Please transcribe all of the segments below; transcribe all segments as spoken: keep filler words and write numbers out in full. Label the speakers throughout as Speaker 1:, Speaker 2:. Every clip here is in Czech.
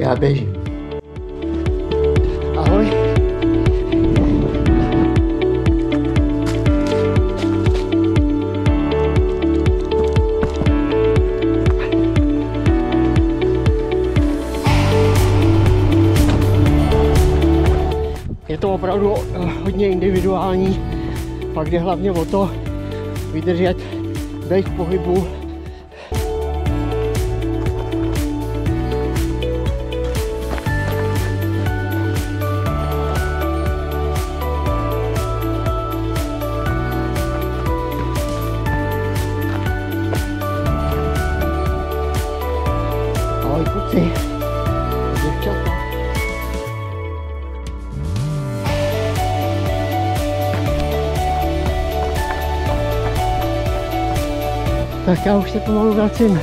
Speaker 1: já běžím.
Speaker 2: Ahoj. Je to opravdu hodně individuální, pak jde hlavně o to vydržet, být v pohybu. Ahoj kluci, děvčata. Tak já už se pomalu vracím.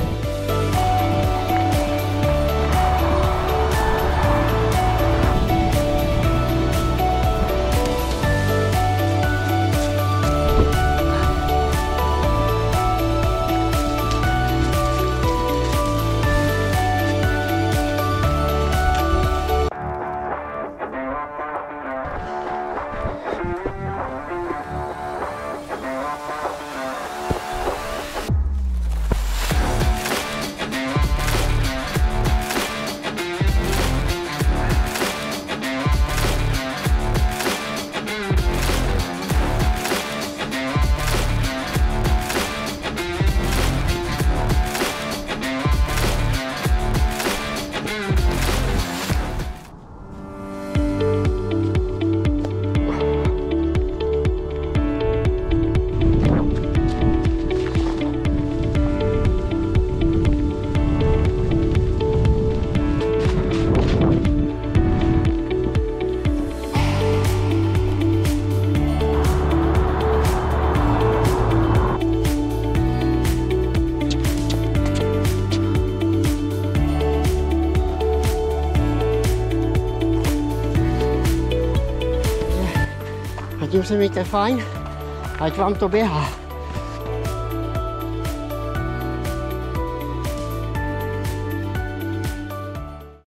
Speaker 2: Zatím se mějte fajn, ať vám to běhá.